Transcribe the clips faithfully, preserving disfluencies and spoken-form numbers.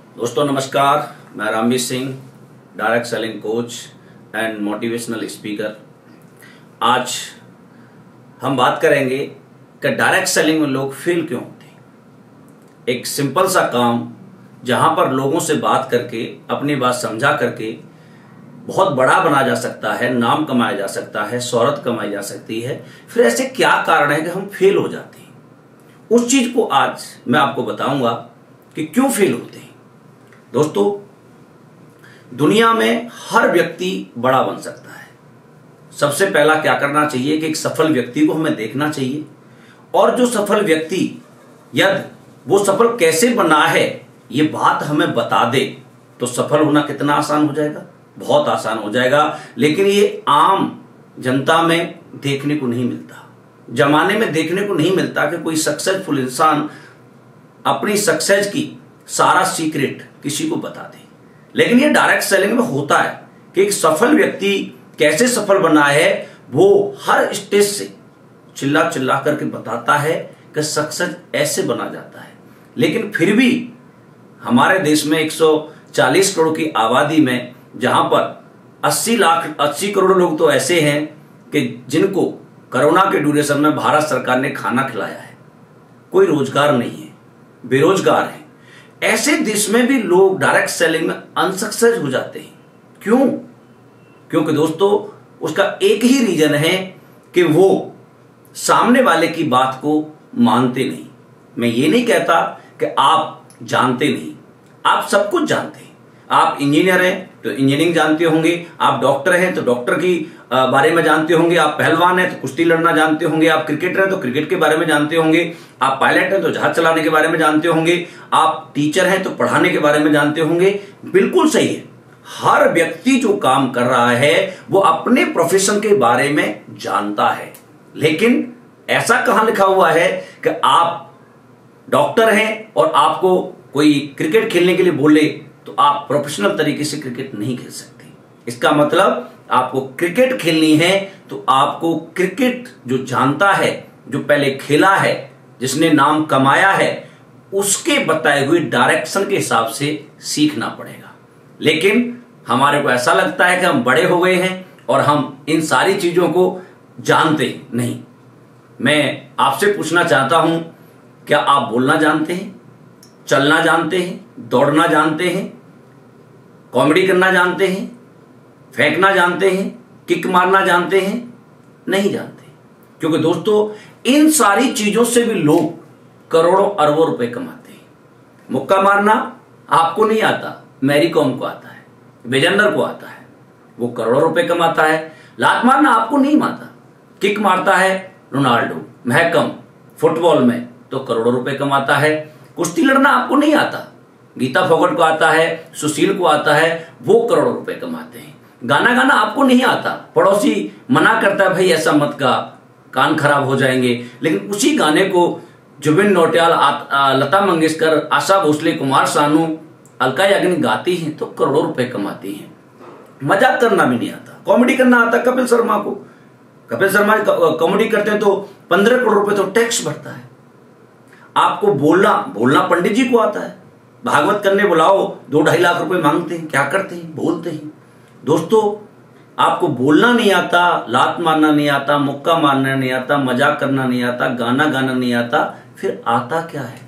दोस्तों नमस्कार, मैं Ramveer Singh, direct selling coach and motivational speaker. आज हम बात करेंगे कि डायरेक्ट सेलिंग में लोग फेल क्यों होते हैं। एक सिंपल सा काम जहां पर लोगों से बात करके अपनी बात समझा करके बहुत बड़ा बना जा सकता है, नाम कमाया जा सकता है, शोहरत कमाई जा सकती है। फिर ऐसे क्या कारण है कि हम फेल हो जाते हैं, उस चीज को आज मैं आपको बताऊंगा कि क्यों फेल होते हैं। दोस्तों, दुनिया में हर व्यक्ति बड़ा बन सकता है। सबसे पहला क्या करना चाहिए कि एक सफल व्यक्ति को हमें देखना चाहिए, और जो सफल व्यक्ति यदि वो सफल कैसे बना है ये बात हमें बता दे तो सफल होना कितना आसान हो जाएगा, बहुत आसान हो जाएगा। लेकिन ये आम जनता में देखने को नहीं मिलता, जमाने में देखने को नहीं मिलता कि कोई सक्सेसफुल इंसान अपनी सक्सेस की सारा सीक्रेट किसी को बता दे। लेकिन ये डायरेक्ट सेलिंग में होता है कि एक सफल व्यक्ति कैसे सफल बना है वो हर स्टेज से चिल्ला चिल्ला करके बताता है कि सक्सेस ऐसे बना जाता है। लेकिन फिर भी हमारे देश में एक सौ चालीस करोड़ की आबादी में जहां पर अस्सी लाख अस्सी करोड़ लोग तो ऐसे हैं कि जिनको कोरोना के ड्यूरेशन में भारत सरकार ने खाना खिलाया है, कोई रोजगार नहीं है, बेरोजगार है। ऐसे देश में भी लोग डायरेक्ट सेलिंग में अनसक्सेस हो जाते हैं। क्यों? क्योंकि दोस्तों उसका एक ही रीजन है कि वो सामने वाले की बात को मानते नहीं। मैं ये नहीं कहता कि आप जानते नहीं, आप सब कुछ जानते हैं। आप इंजीनियर हैं तो इंजीनियरिंग जानते होंगे, आप डॉक्टर हैं तो डॉक्टर की बारे में जानते होंगे, आप पहलवान हैं तो कुश्ती लड़ना जानते होंगे, आप क्रिकेटर हैं तो क्रिकेट के बारे में जानते होंगे, आप पायलट हैं तो जहाज चलाने के बारे में जानते होंगे, आप टीचर हैं तो पढ़ाने के बारे में जानते होंगे। बिल्कुल सही है, हर व्यक्ति जो काम कर रहा है वो अपने प्रोफेशन के बारे में जानता है। लेकिन ऐसा कहां लिखा हुआ है कि आप डॉक्टर हैं और आपको कोई क्रिकेट खेलने के लिए बोले तो आप प्रोफेशनल तरीके से क्रिकेट नहीं खेल सकते। इसका मतलब आपको क्रिकेट खेलनी है तो आपको क्रिकेट जो जानता है, जो पहले खेला है, जिसने नाम कमाया है, उसके बताए हुए डायरेक्शन के हिसाब से सीखना पड़ेगा। लेकिन हमारे को ऐसा लगता है कि हम बड़े हो गए हैं और हम इन सारी चीजों को जानते नहीं। मैं आपसे पूछना चाहता हूं, क्या आप बोलना जानते हैं, चलना जानते हैं, दौड़ना जानते हैं, कॉमेडी करना जानते हैं, फेंकना जानते हैं, किक मारना जानते हैं? नहीं जानते। क्योंकि दोस्तों इन सारी चीजों से भी लोग करोड़ों अरबों रुपए कमाते हैं। मुक्का मारना आपको नहीं आता, मैरी कॉम को आता है, विजेंदर को आता है, वो करोड़ों रुपए कमाता है। लात मारना आपको नहीं आता, किक मारता है रोनाल्डो, महकम फुटबॉल में तो करोड़ों रुपए कमाता है। कुश्ती लड़ना आपको नहीं आता, गीता फोगट को आता है, सुशील को आता है, वो करोड़ों रुपए कमाते हैं। गाना गाना आपको नहीं आता, पड़ोसी मना करता है भाई ऐसा मत गा, कान खराब हो जाएंगे, लेकिन उसी गाने को जुबिन नौटियाल, लता मंगेशकर, आशा भोसले, कुमार सानू, अलका याग्निक गाती हैं तो करोड़ों रुपए कमाती हैं। मजाक करना भी नहीं आता, कॉमेडी करना आता कपिल शर्मा को, कपिल शर्मा कॉमेडी करते हैं तो पंद्रह करोड़ रुपए तो टैक्स भरता है। आपको बोलना बोलना पंडित जी को आता है, भागवत करने बुलाओ दो ढाई लाख रुपए मांगते हैं, क्या करते हैं? बोलते हैं। दोस्तों आपको बोलना नहीं आता, लात मारना नहीं आता, मुक्का मारना नहीं आता, मजाक करना नहीं आता, गाना गाना नहीं आता, फिर आता क्या है?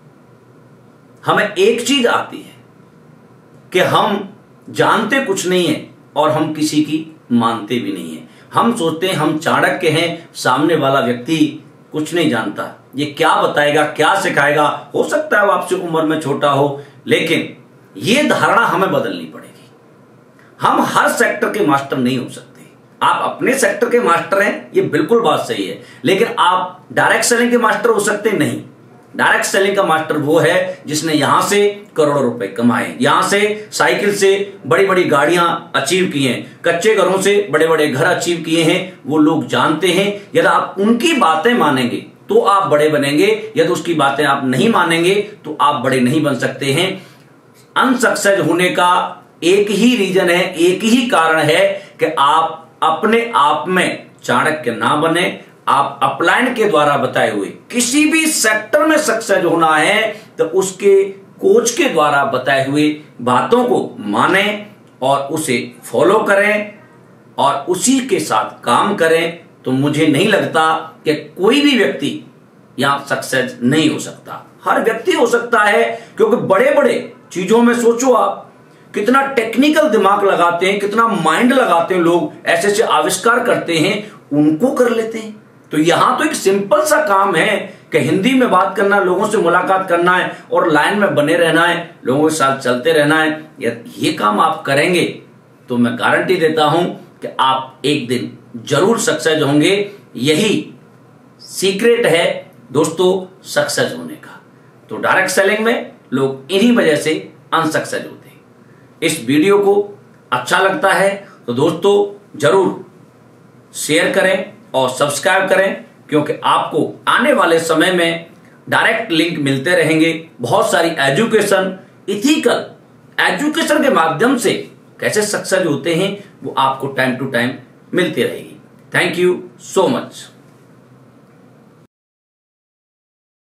हमें एक चीज आती है कि हम जानते कुछ नहीं है और हम किसी की मानते भी नहीं है। हम सोचते हैं हम चाणक्य हैं, सामने वाला व्यक्ति कुछ नहीं जानता, ये क्या बताएगा, क्या सिखाएगा। हो सकता है वो आपसे उम्र में छोटा हो, लेकिन ये धारणा हमें बदलनी पड़ेगी। हम हर सेक्टर के मास्टर नहीं हो सकते। आप अपने सेक्टर के मास्टर हैं, ये बिल्कुल बात सही है, लेकिन आप डायरेक्ट सेलिंग के मास्टर हो सकते नहीं। डायरेक्ट सेलिंग का मास्टर वो है जिसने यहां से करोड़ों रुपए कमाए, यहां से साइकिल से बड़ी बड़ी गाड़ियां अचीव की हैं, कच्चे घरों से बड़े बड़े घर अचीव किए हैं। वो लोग जानते हैं यदि आप उनकी बातें मानेंगे तो आप बड़े बनेंगे, यदि उसकी बातें आप नहीं मानेंगे तो आप बड़े नहीं बन सकते हैं। अनसक्सेस होने का एक ही रीजन है, एक ही कारण है कि आप अपने आप में चाणक्य ना बने। आप अपलाइन के द्वारा बताए हुए किसी भी सेक्टर में सक्सेस होना है तो उसके कोच के द्वारा बताए हुए बातों को माने और उसे फॉलो करें और उसी के साथ काम करें, तो मुझे नहीं लगता कि कोई भी व्यक्ति यहां सक्सेस नहीं हो सकता। हर व्यक्ति हो सकता है, क्योंकि बड़े बड़े चीजों में सोचो आप, कितना टेक्निकल दिमाग लगाते हैं, कितना माइंड लगाते हैं लोग, ऐसे ऐसे आविष्कार करते हैं, उनको कर लेते हैं। तो यहां तो एक सिंपल सा काम है कि हिंदी में बात करना, लोगों से मुलाकात करना है और लाइन में बने रहना है, लोगों के साथ चलते रहना है। ये काम आप करेंगे तो मैं गारंटी देता हूं कि आप एक दिन जरूर सक्सेस होंगे। यही सीक्रेट है दोस्तों सक्सेस होने का। तो डायरेक्ट सेलिंग में लोग इन्हीं वजह से अनसक्सेस होते हैं। इस वीडियो को अच्छा लगता है तो दोस्तों जरूर शेयर करें और सब्सक्राइब करें, क्योंकि आपको आने वाले समय में डायरेक्ट लिंक मिलते रहेंगे। बहुत सारी एजुकेशन, इथिकल एजुकेशन के माध्यम से कैसे सक्सेस होते हैं वो आपको टाइम टू टाइम मिलती रहेगी। Thank you so much.